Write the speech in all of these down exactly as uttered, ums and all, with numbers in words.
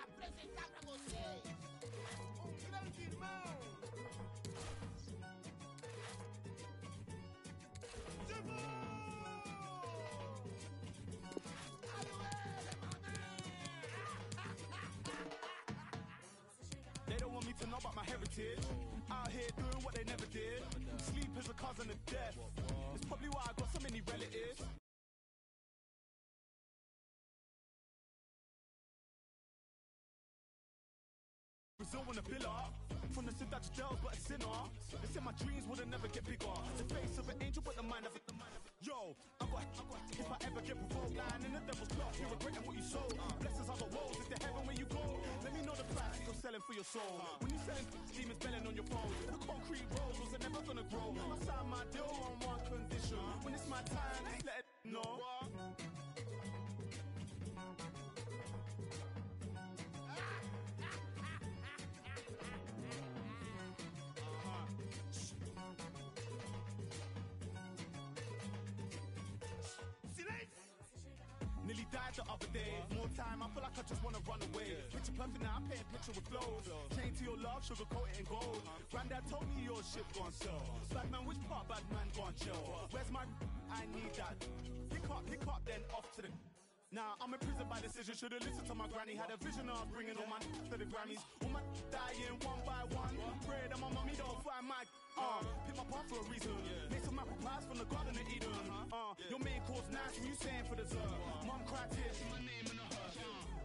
apresentar pra vocês um grande irmão. They don't want me to know about my heritage. Out here doing what they never did. Sleep is a cousin of death. It's probably why I got so many relatives. Brazil wanna fill up. From the Dutch jails, but a sinner. They said my dreams wouldn't never get bigger. The face of an angel, but the mind of it. Yo, I got, I got. If I ever get provoked, lying in the devil's plot, you're regretting what you sold. Blessings are the woes, it's the heaven where you go. Let me know the price you're selling for your soul. When you selling demons belling on your phone, the concrete roads was never gonna grow. I signed my deal on one condition. When it's my time, just let it know. Nearly died the other day. More time, I feel like I just wanna run away. Picture perfect now, I'm painting picture with flows. Chain to your love, sugarcoat it in gold. Granddad told me your shit gon' sell. Bad man, which part bad man gon' chill? Where's my? I need that. Pick up, pick up, then off to the. Now I'm in prison by decision. Should've listened to my granny. Had a vision of bringing all my to the Grammys. All my dying one by one. Pray that my mommy don't find my. Uh, pick my path for a reason. Made some apple pies from the Garden of Eden. Uh, your main course nice when you saying for dessert. Mom cried tears, see my name in the hearse.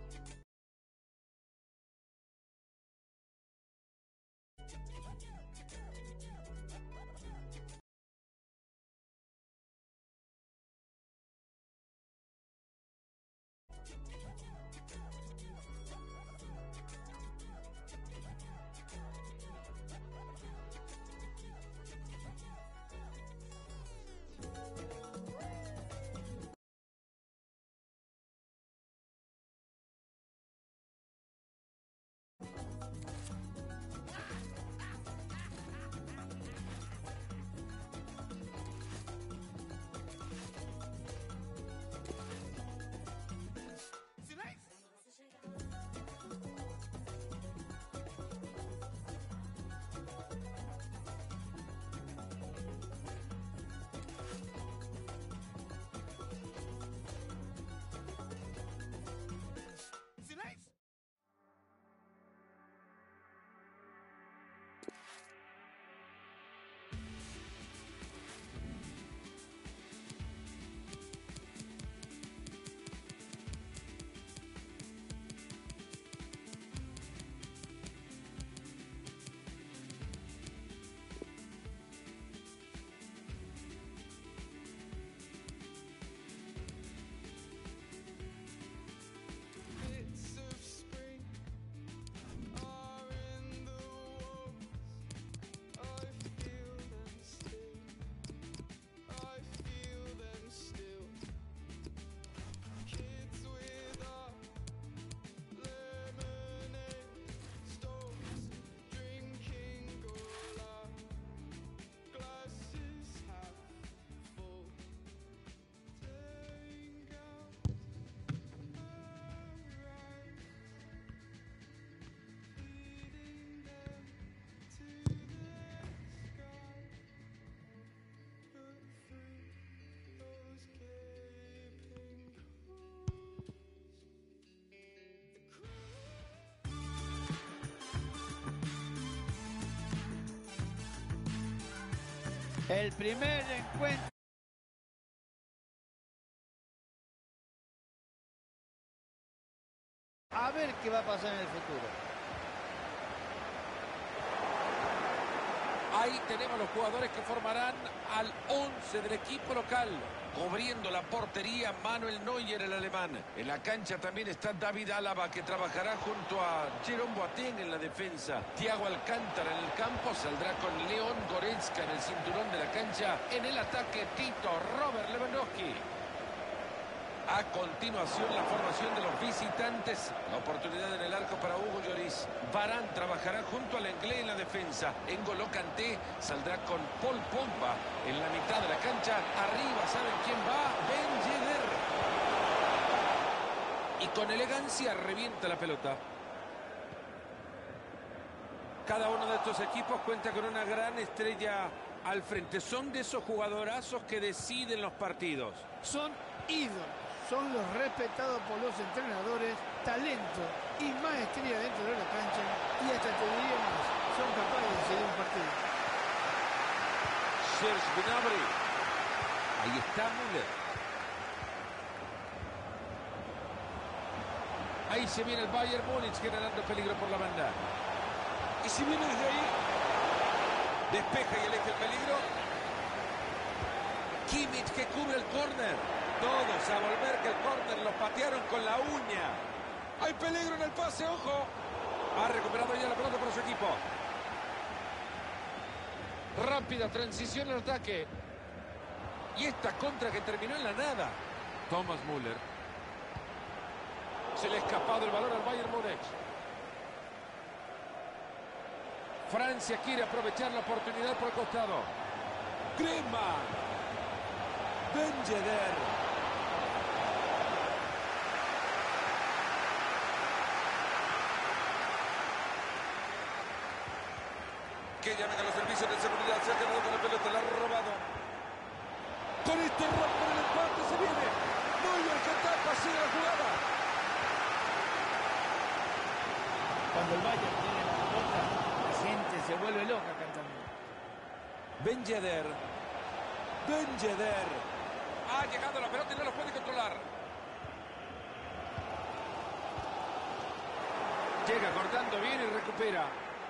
El primer encuentro. A ver qué va a pasar en el futuro. Ahí tenemos los jugadores que formarán al once del equipo local. Cubriendo la portería, Manuel Neuer, el alemán. En la cancha también está David Álava, que trabajará junto a Jerome Boateng en la defensa. Thiago Alcántara en el campo, saldrá con León Goretzka en el cinturón de la cancha. En el ataque, Tito, Robert Lewandowski. A continuación, la formación de los visitantes. La oportunidad en el arco para Hugo Lloris. Varane trabajará junto al Lenglet en la defensa. N'Golo Kanté saldrá con Paul Pogba en la mitad de la cancha. Arriba, ¿saben quién va? Ben Yedder. Y con elegancia revienta la pelota. Cada uno de estos equipos cuenta con una gran estrella al frente. Son de esos jugadorazos que deciden los partidos. Son ídolos, son los respetados por los entrenadores, talento y maestría dentro de la cancha, y hasta te diría más, son capaces de decidir un partido. Serge Gnabry. Ahí está Müller. Ahí se viene el Bayern Múnich generando peligro por la banda. Y si viene desde ahí, despeja y elige el peligro. Kimmich que cubre el córner. Todos a volver, que el córner lo patearon con la uña. Hay peligro en el pase, ojo. Ha recuperado ya la pelota para su equipo. Rápida transición al ataque. Y esta contra que terminó en la nada. Thomas Müller. Se le ha escapado el balón al Bayern Múnich. Francia quiere aprovechar la oportunidad por el costado. Griezmann. Ben Yedder. Que llamen a los servicios de seguridad. Se ha quedado con la pelota, la ha robado. Con esto rompe el empate, se viene. Muy bien, que tapa, sigue la jugada. Cuando el Bayern tiene la pelota, la gente se vuelve loca cantando. Ben Yedder. Ben Yedder. Ha llegado la pelota y no lo puede controlar. Llega cortando bien y recupera.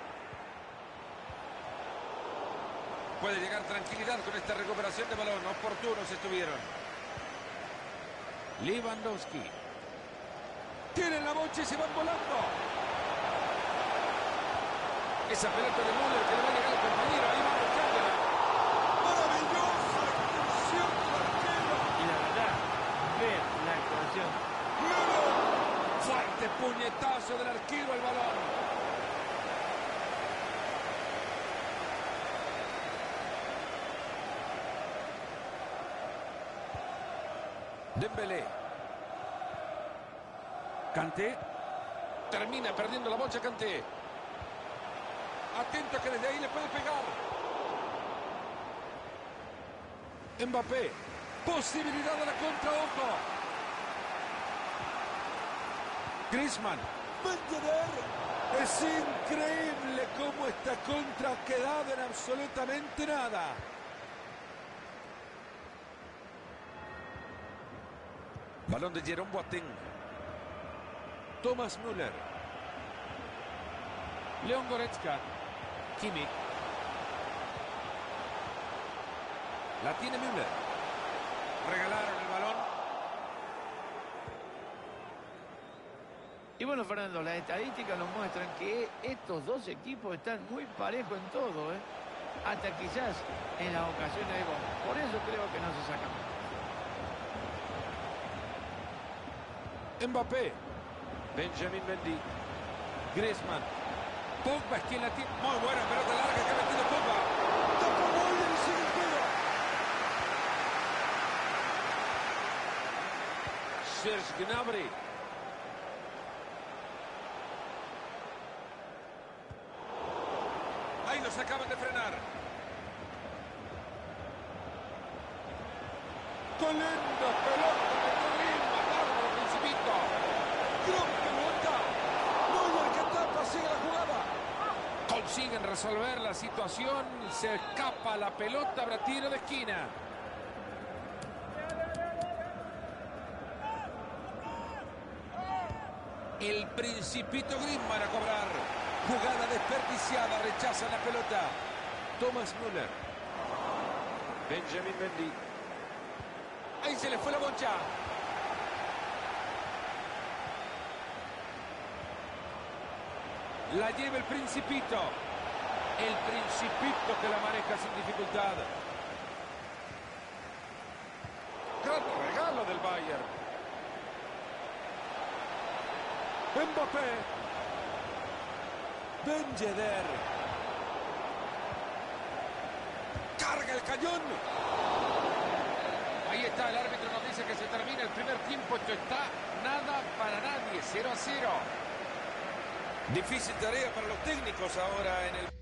Puede llegar tranquilidad con esta recuperación de balón. Oportunos estuvieron. Lewandowski. Tienen la bocha y se van volando. Esa pelota de Müller que le va a llegar al compañero. Ahí va buscándola. Maravillosa actuación del arquero. Y la verdad, ver la actuación. Fuerte puñetazo del arquero al balón. Dembélé. Kanté. Termina perdiendo la bocha Kanté. Atento que desde ahí le puede pegar. Mbappé. Posibilidad de la contra, ojo. Griezmann. Ben Yedder. Es increíble cómo esta contra ha quedado en absolutamente nada. Balón de Jerome Boateng. Thomas Müller. Leon Goretzka. Kimmich. La tiene Müller. Regalaron el balón. Y bueno, Fernando, las estadísticas nos muestran que estos dos equipos están muy parejos en todo, ¿eh? Hasta quizás en las ocasiones de gol. Por eso creo que no se sacan. Mbappé. Benjamin Mendy. Griezmann. Pogba es quien la tiene. Muy buena pelota larga que ha metido Pogba. Tapa gol y sigue el juego. Serge Gnabry. Ahí los acaban de frenar. ¡Qué linda pelota! Consiguen resolver la situación, se escapa la pelota, habrá tiro de esquina. El Principito Griezmann a cobrar. Jugada desperdiciada, rechaza la pelota. Thomas Müller. Benjamin Mendy. Ahí se le fue la bocha. La lleva el Principito. El Principito que la maneja sin dificultad. Gran regalo del Bayern. Mbappé. Ben Yedder. Carga el cañón. Ahí está, el árbitro nos dice que se termina el primer tiempo. Esto está nada para nadie. cero a cero. Difícil tarea para los técnicos ahora en el...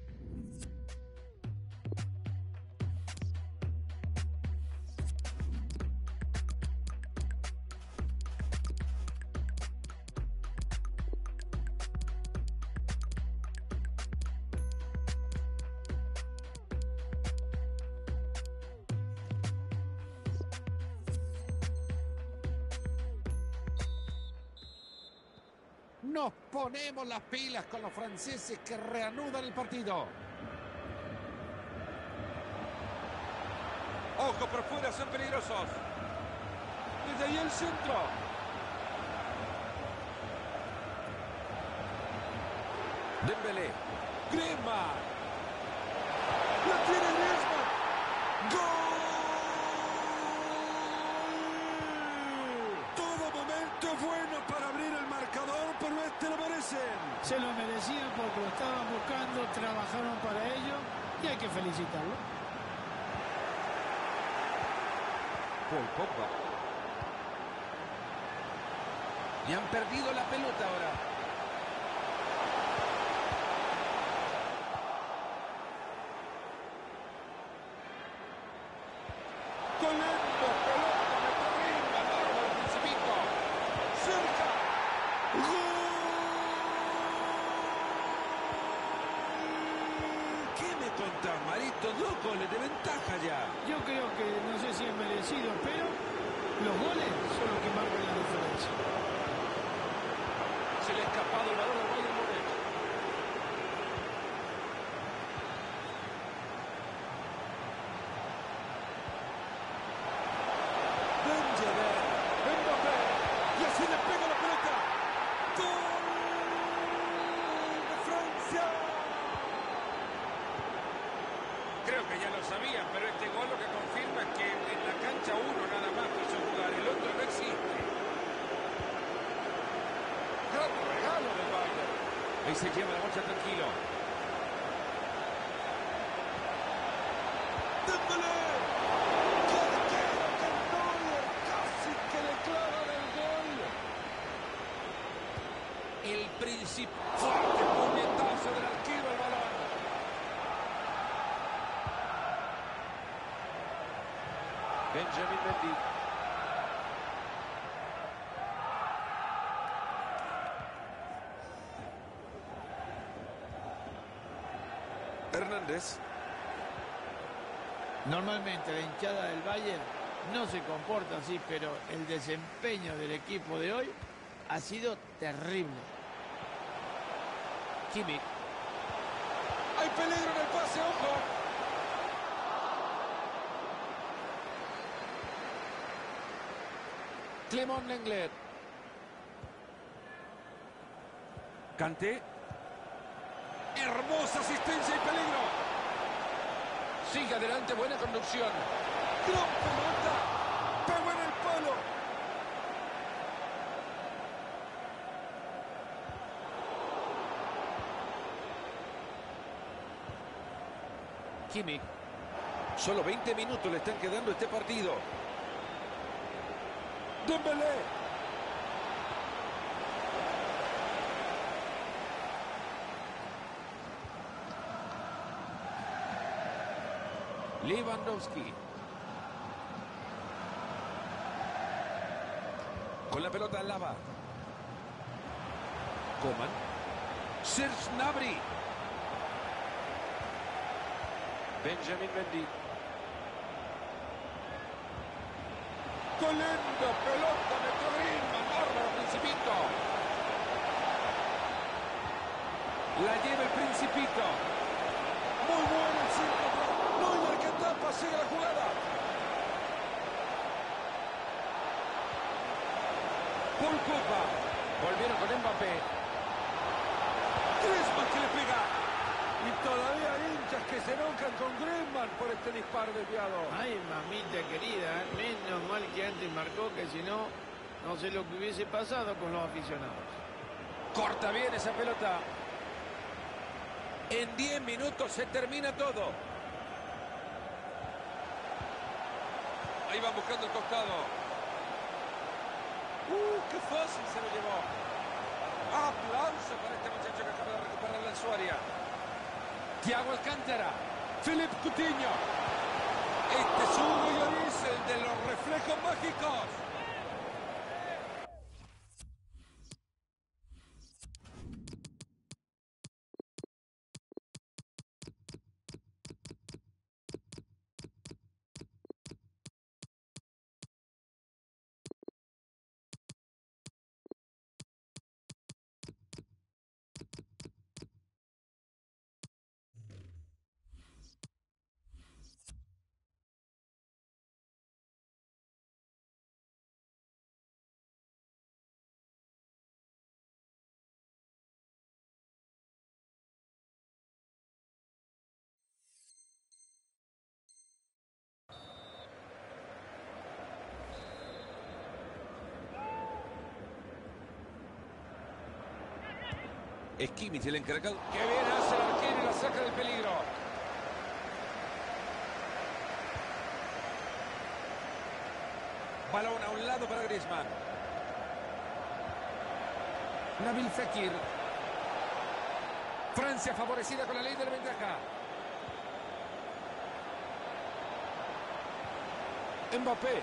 Nos ponemos las pilas con los franceses que reanudan el partido. Ojo, por fuera, son peligrosos. Desde ahí el centro. Dembélé. Griezmann. La tiene Griezmann. ¡Gol! Todo momento bueno para abrir el marcador, pero este lo merecen. Se lo merecían porque lo estaban buscando, trabajaron para ello y hay que felicitarlo. Paul Pogba. Y han perdido la pelota ahora. Colendo, pelota, metió Griezmann, ahora el Principito. Cerca. ¡Gol! ¿Qué me contás, Marito? Dos goles de ventaja ya. Yo creo que no sé si es merecido, pero los goles son los que marcan la diferencia. Se le ha escapado el balón al Bayern Múnich. Benjamin, Mbappé, y así le pega la pelota. ¡Gol de Francia! Creo que ya lo sabían, pero este gol lo que confirma es que en la cancha uno nada más quiso jugar, el otro no existe. Gran regalo del Bayern. Ahí se lleva la bolsa tranquilo. ¡Dembélé! ¡Qué arquero, qué gol! ¡Casi que le clavan el gol! El Príncipe. Fuerte puñetazo del arquero al balón. Benjamin Mendy. Hernández. Normalmente la hinchada del Bayern no se comporta así, pero el desempeño del equipo de hoy ha sido terrible. Kimmich. Hay peligro en el pase, ojo. Clément Lenglet. Kanté. Hermosa asistencia y peligro. Sigue adelante, buena conducción. Gran pelota. Pegó en el palo. Kimmich. Solo veinte minutos le están quedando a este partido. Dembélé. Lewandowski. Con la pelota al lava. Coman. Serge Gnabry. Benjamin Mendy. Colendo, pelota, metió Griezmann, bárbaro Principito. La lleva el Principito. Muy bueno el centro. Neuer que tapa, sigue la jugada. Paul Pogba. Volvieron con Mbappé. Griezmann que le pega. Y todavía hay hinchas que se enojan con Griezmann por este disparo desviado. Ay, mamita querida, ¿eh? Menos mal que antes marcó, que si no, no sé lo que hubiese pasado con los aficionados. Corta bien esa pelota. En diez minutos se termina todo. Ahí van buscando el costado. ¡Uh, qué fácil se lo llevó! ¡Aplauso para este muchacho que Thiago Alcántara. Philippe Coutinho. Este es Hugo Lloris, el de los reflejos mágicos. Es Kimmich el encargado. ¡Qué bien hace el arquero y la saca del peligro! Balón a un lado para Griezmann. Nabil Fekir. Francia favorecida con la ley de la ventaja. Mbappé.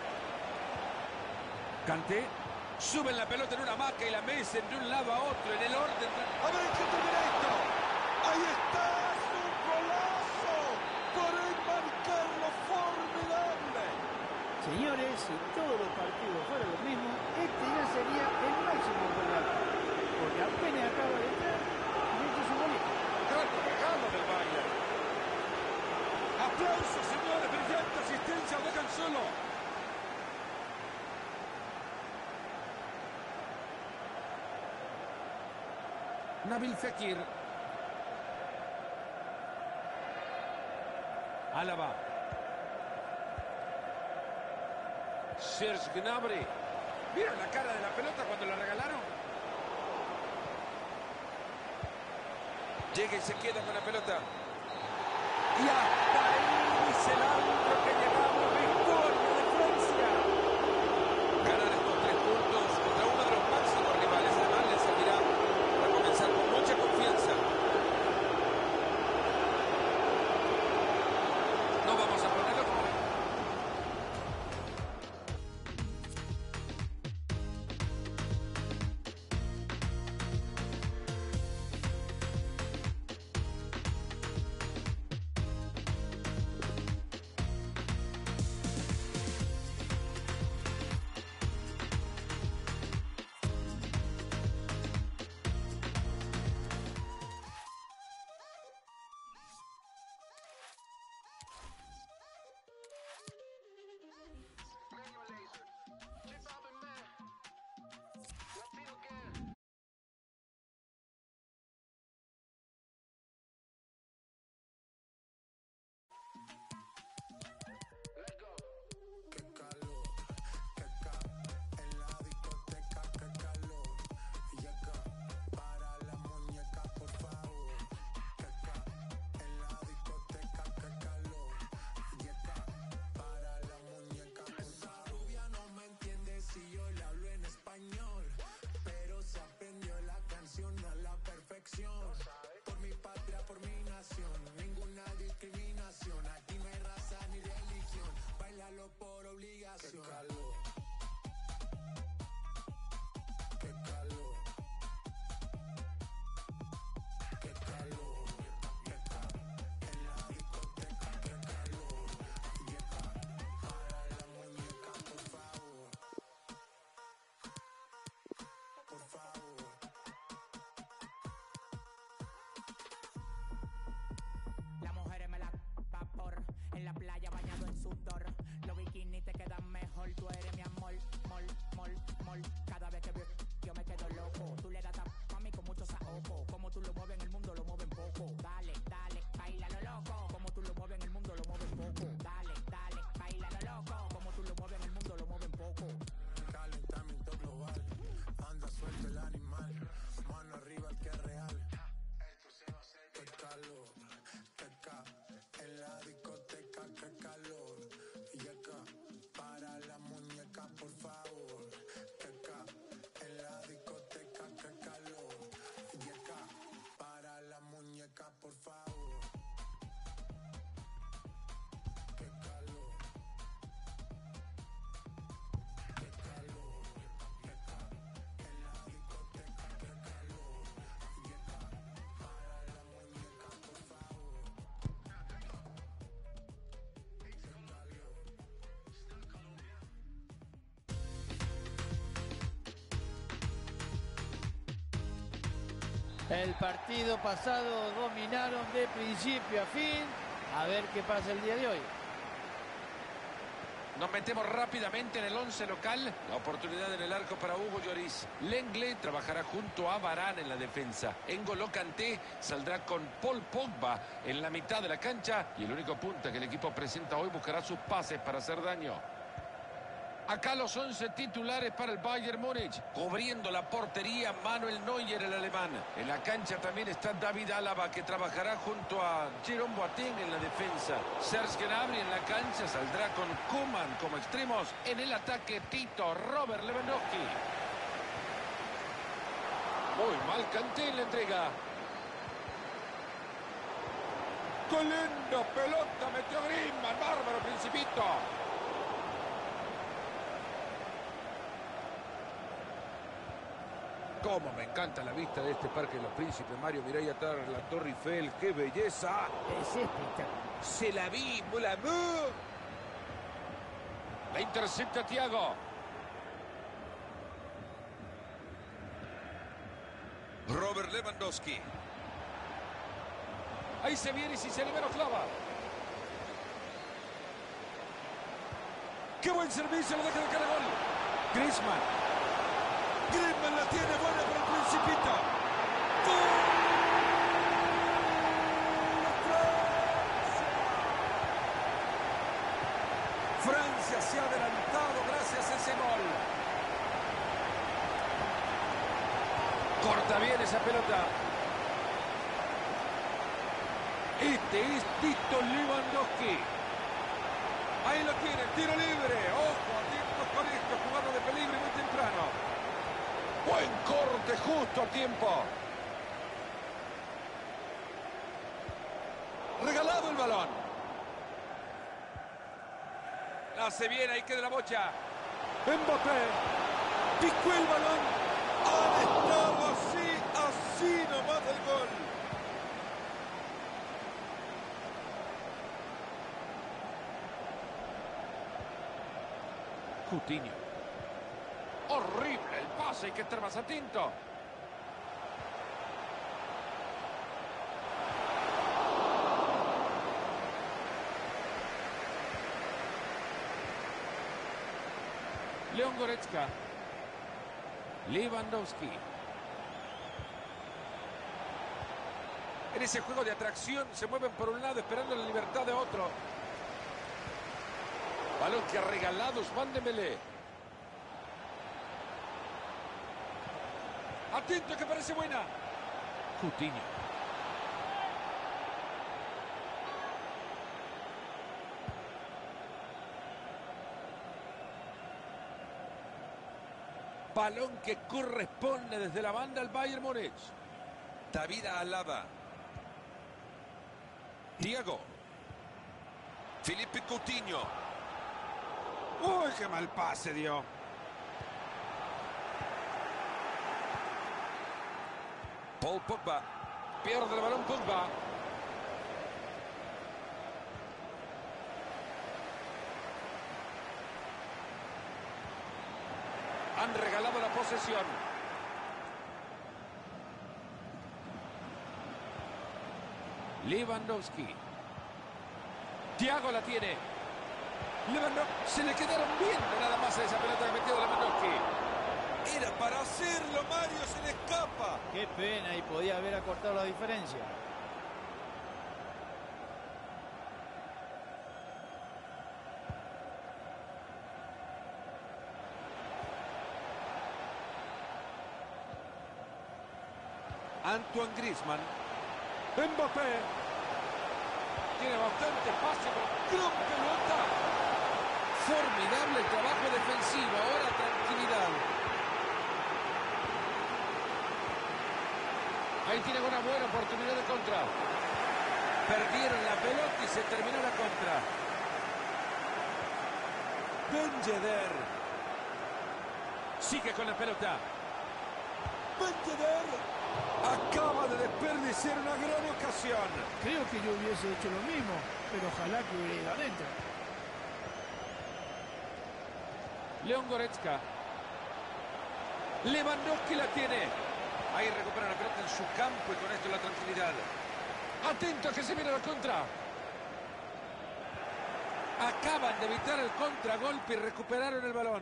Kanté. Suben la pelota en una maca y la mecen de un lado a otro en el orden. A ver qué termina esto. Ahí está, es un golazo. Por marcarlo formidable. Señores, si todos los partidos fueran lo mismo, este ya sería el máximo goleador. Porque apenas acaba de entrar y este es un golito. Gran regalo del Bayern. Aplausos, señores, brillante asistencia, lo dejan solo. Nabil Fekir. Alaba. Serge Gnabry. ¿Vieron la cara de la pelota cuando la regalaron? Llega y se queda con la pelota. Y hasta ahí dice el árbitro que llegamos. Victoria de Francia. Ganar estos tres puntos contra uno de los máximos rivales. Además les servirá para comenzar con mucha confianza. No vamos a ponerlo como... Por mi patria, por mi nación, ninguna discriminación. Aquí no hay raza ni religión, bailalo por obligación. Qué calor, qué calor, qué calor, qué calor. En la discoteca, qué calor. Yeca, para la muñeca, por favor, por favor. En la playa bañado en sudor, los bikinis te quedan mejor. Tú eres mi amor, mol, mol, mol. Cada vez que veo yo me quedo loco. Tú le das tap a mí con mucho saoco. Como tú lo mueves en el mundo lo mueven poco. Dale, dale, baila lo loco. Como tú lo mueves en el mundo lo mueven poco. Dale, dale, baila lo loco. Como tú lo mueves en el mundo lo mueven poco. Calentamiento global, anda suelto el animal. Mano arriba el que es real. Esto se va a hacer. Qué calor, qué ca. En la discoteca, qué calor. Y acá, para la muñeca, por favor. Que acá, en la discoteca, qué calor. Y acá, El partido pasado dominaron de principio a fin. A ver qué pasa el día de hoy. Nos metemos rápidamente en el once local. La oportunidad en el arco para Hugo Lloris. Lenglet trabajará junto a Varane en la defensa. N'Golo Kanté saldrá con Paul Pogba en la mitad de la cancha. Y el único punta que el equipo presenta hoy buscará sus pases para hacer daño. Acá los once titulares para el Bayern Múnich. Cubriendo la portería, Manuel Neuer, el alemán. En la cancha también está David Alaba, que trabajará junto a Jerome Boateng en la defensa. Serge Gnabry en la cancha saldrá con Koeman como extremos. En el ataque, Tito, Robert Lewandowski. Muy mal Kanté en la entrega. ¡Qué linda pelota metió Griezmann! ¡Bárbaro, Principito! Cómo me encanta la vista de este Parque de los Príncipes, Mario. Mirá ahí atrás la Torre Eiffel, ¡qué belleza! Es espectacular. Se la vi, mon amour. La intercepta Thiago. Robert Lewandowski. Ahí se viene y si se libera clava. ¡Qué buen servicio! Lo deja de cara gol. Griezmann. Griezmann la tiene buena para el Principito. ¡Gol! Francia se ha adelantado gracias a ese gol. Corta bien esa pelota. Este es Tito Lewandowski. Ahí lo tiene, tiro libre. Ojo, atentos con esto, jugado de peligro muy temprano. Buen corte justo a tiempo. Regalado el balón. Hace bien, ahí queda la bocha. Mbappé. Picó el balón. Han estado así, así nomás del gol. Coutinho. Horrible el pase, hay que estar más atento. León Goretzka. Lewandowski. En ese juego de atracción se mueven por un lado esperando la libertad de otro. Balón que ha regalado Ousmane Dembélé. Atento que parece buena. Coutinho. Balón que corresponde desde la banda al Bayern Múnich. David Alaba. Thiago. Felipe Coutinho. Uy, qué mal pase dio. Paul Pogba. Pierde el balón Pogba. Han regalado la posesión. Lewandowski. Thiago la tiene. Lewandowski. Se le quedaron viendo nada más a esa pelota que metió Lewandowski. Era para hacerlo, Mario, se le escapa. Qué pena, y podía haber acortado la diferencia. Antoine Griezmann. Mbappé. Tiene bastante espacio, pero gran pelota. Formidable el trabajo defensivo. Ahora tranquilidad. Ahí tienen una buena oportunidad de contra. Perdieron la pelota y se terminó la contra. Ben Yedder. Sigue con la pelota. Ben Yedder. Acaba de desperdiciar una gran ocasión. Creo que yo hubiese hecho lo mismo, pero ojalá que hubiera ido adentro. León Goretzka. Lewandowski la tiene. Ahí recupera la pelota en su campo y con esto la tranquilidad. Atento que se viene la contra. Acaban de evitar el contragolpe y recuperaron el balón.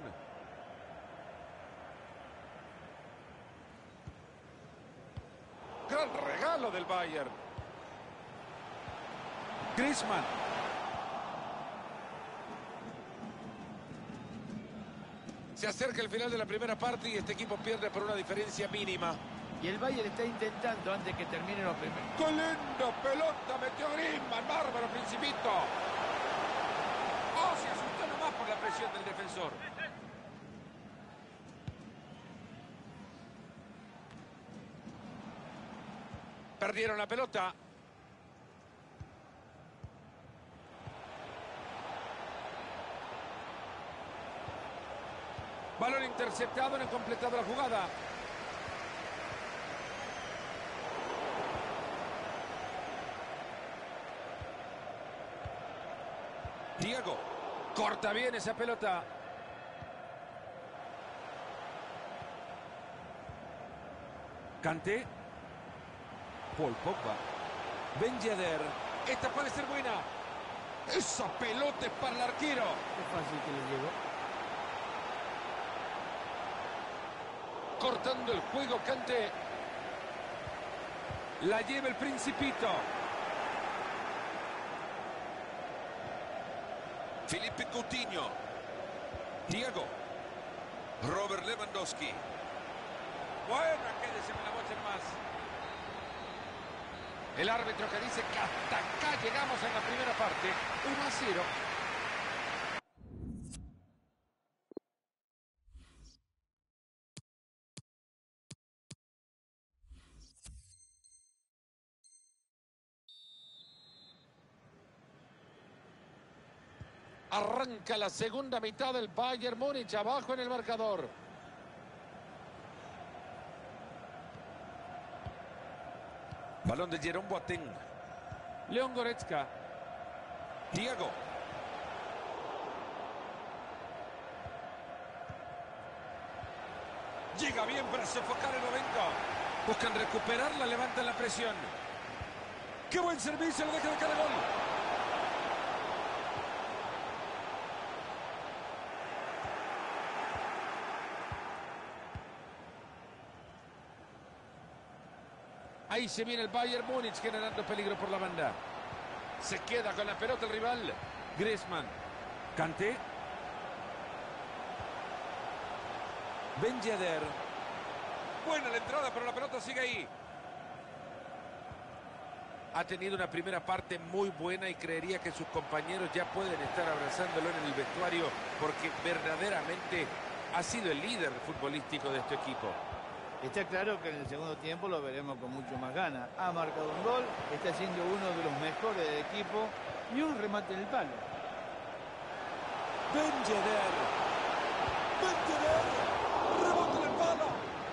Gran regalo del Bayern. Griezmann. Se acerca el final de la primera parte y este equipo pierde por una diferencia mínima. Y el Bayern está intentando antes que termine los primeros. ¡Qué linda pelota metió Griezmann! ¡Bárbaro, Principito! ¡Oh, se asustó nomás por la presión del defensor! Perdieron la pelota. Balón interceptado, no han completado la jugada. Diego, corta bien esa pelota. Kanté. Paul Pogba. Ben Yedder. Esta puede ser buena. Esa pelota es para el arquero. Qué fácil que le llegó. Cortando el juego, Kanté. La lleva el Principito. Felipe Coutinho. Diego. Robert Lewandowski. Bueno, quédese en la bocha más. El árbitro que dice que hasta acá llegamos en la primera parte. uno a cero. Arranca la segunda mitad del Bayern Múnich, abajo en el marcador. Balón de Jerome Boateng. León Goretzka. Diego. Llega bien para sofocar el momento. Buscan recuperarla, levantan la presión. ¡Qué buen servicio! Lo deja de cara gol. Ahí se viene el Bayern Múnich generando peligro por la banda. Se queda con la pelota el rival. Griezmann. Kanté. Ben Yedder. Buena la entrada, pero la pelota sigue ahí. Ha tenido una primera parte muy buena y creería que sus compañeros ya pueden estar abrazándolo en el vestuario porque verdaderamente ha sido el líder futbolístico de este equipo. Está claro que en el segundo tiempo lo veremos con mucho más ganas. Ha marcado un gol, está siendo uno de los mejores del equipo y un remate en el palo. Ben Yedder. Ben Yedder. Rebote en el palo.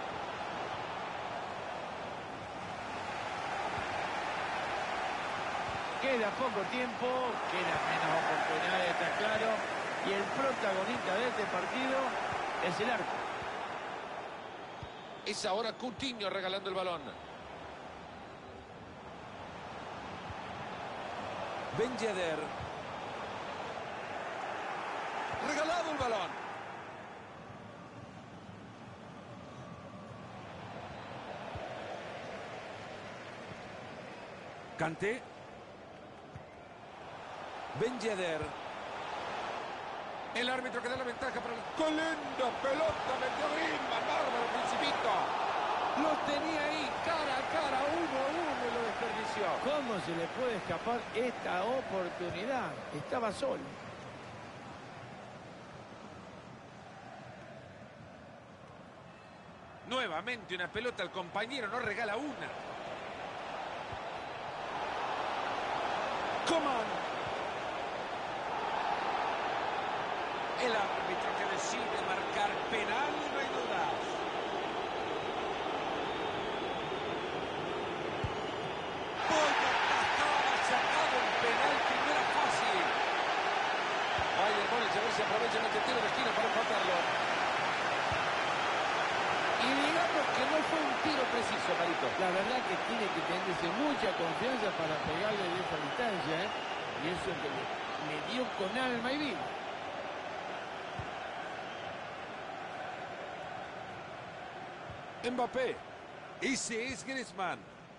Queda poco tiempo, queda menos oportunidades, está claro. Y el protagonista de este partido es el arco. Es ahora Coutinho regalando el balón. Ben Yedder. Regalado el balón. Kanté. Ben Yedder. El árbitro que da la ventaja para el... ¡Qué linda pelota metió Griezmann! ¡Bárbaro, Principito! Los tenía ahí cara a cara, uno a uno y lo desperdició. ¿Cómo se le puede escapar esta oportunidad? Estaba solo. Nuevamente una pelota al compañero, no regala una. Coman. El árbitro que decide marcar penal, no hay dudas. Buena tajada, sacado el penal que no era fácil. Bayern Múnich a ver si aprovechan este tiro de esquina para empatarlo. Y digamos que no fue un tiro preciso. Marito. La verdad que tiene que tenerse mucha confianza para pegarle de esa distancia, ¿eh? Y eso es que le, le dio con alma y vida. Mbappé. Ese es Griezmann.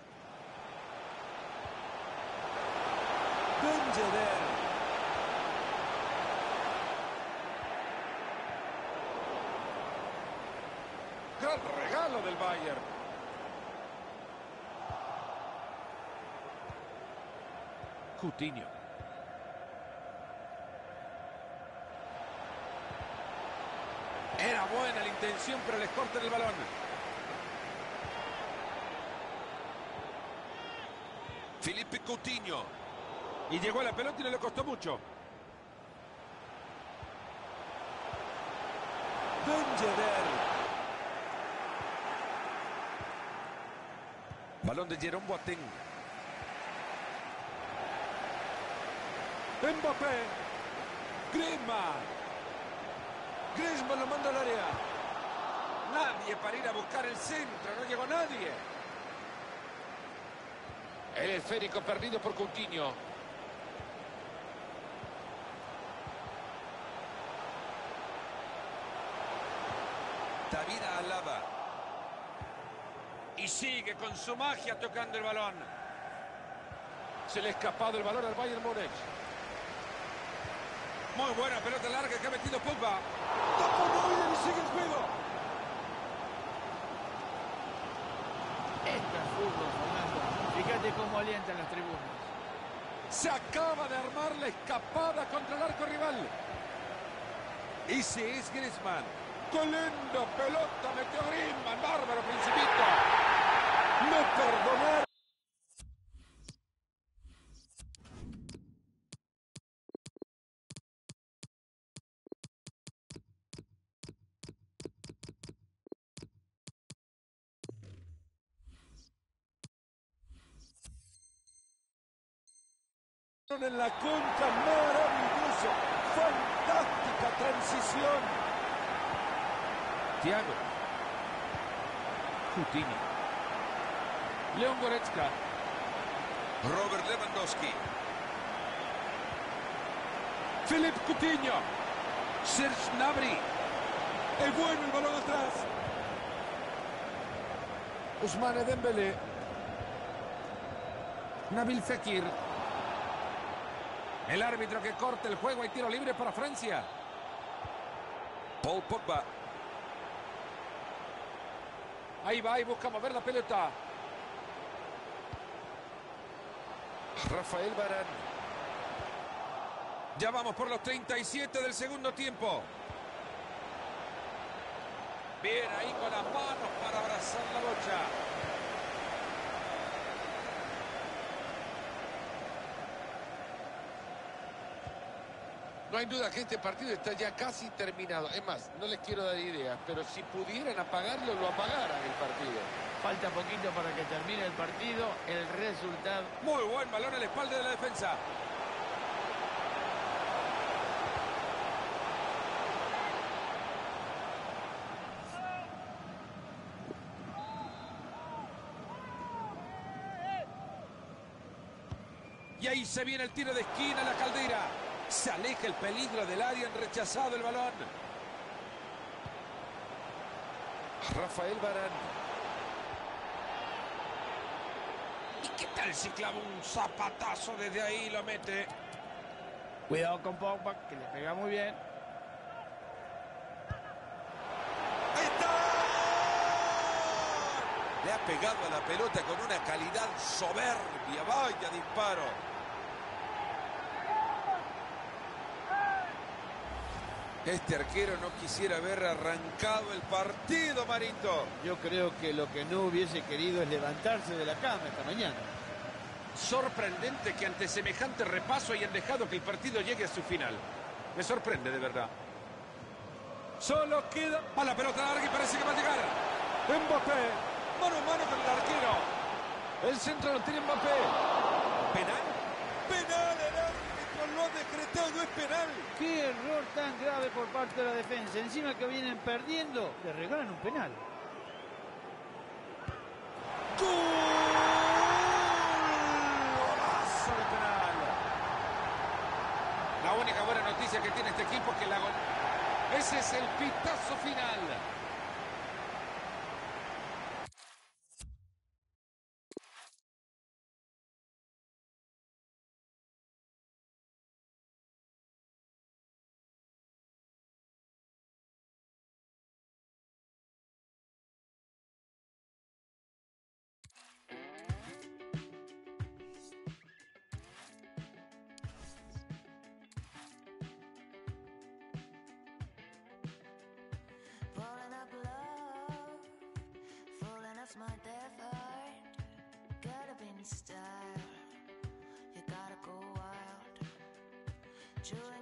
Ben Yedder. Gran regalo del Bayern. Coutinho. Era buena la intención, pero les cortan el balón. Felipe Coutinho. Y llegó a la pelota y no le costó mucho. Ben Yedder. Balón de Jerome Boateng. Mbappé. Griezmann. Griezmann lo manda al área. Nadie para ir a buscar el centro, no llegó nadie. El esférico perdido por Coutinho. David Alaba. Y sigue con su magia tocando el balón. Se le ha escapado el balón al Bayern Múnich. Muy buena pelota larga que ha metido Pogba. Tapa Neuer y sigue el juego. Esto es fútbol, Fernando. Fíjate cómo alientan las tribunas. Se acaba de armar la escapada contra el arco rival. Ese es Griezmann. ¡Qué lindo pelota metió Griezmann! ¡Bárbaro, Principito! ¡Me perdonaron! En la contra, maravilloso. Fantástica transición. Thiago. Coutinho. León Goretzka. Robert Lewandowski. Philippe Coutinho. Serge Gnabry. Es bueno el balón atrás. Ousmane Dembélé. Nabil Fekir. El árbitro que corta el juego. Hay tiro libre para Francia. Paul Pogba. Ahí va y busca mover la pelota. Rafael Varane. Ya vamos por los treinta y siete del segundo tiempo. Bien ahí con las manos para abrazar la bocha. No hay duda que este partido está ya casi terminado. Es más, no les quiero dar ideas, pero si pudieran apagarlo, lo apagaran el partido. Falta poquito para que termine el partido. El resultado... Muy buen balón a la espalda de la defensa. Y ahí se viene el tiro de esquina a la Caldera. Se aleja el peligro del área, han rechazado el balón. Rafael Varane. ¿Y qué tal si clava un zapatazo desde ahí y lo mete? Cuidado con Pogba, que le pega muy bien. ¡Ahí está! Le ha pegado a la pelota con una calidad soberbia. ¡Vaya disparo! Este arquero no quisiera haber arrancado el partido, Marito. Yo creo que lo que no hubiese querido es levantarse de la cama esta mañana. Sorprendente que ante semejante repaso hayan dejado que el partido llegue a su final. Me sorprende de verdad. Solo queda a la pelota larga y parece que va a llegar. Mbappé, mano a mano con el arquero. El centro lo tiene Mbappé. ¿Penal? ¡Penal! El árbitro lo ha decretado, es penal. Qué error tan grave por parte de la defensa. Encima que vienen perdiendo, le regalan un penal. ¡Golazo de penal! La única buena noticia que tiene este equipo es que la gol... Ese es el pitazo final. Pulling up love, falling off my death heart. Get up in style, you gotta go wild. True